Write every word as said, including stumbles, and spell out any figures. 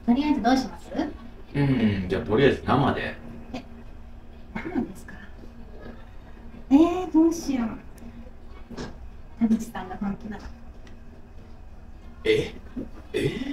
とりあえずどうします？ うん、じゃあとりあえず生で。 え、何ですか？えー、どうしよう。田淵さんが本気なら。 ええ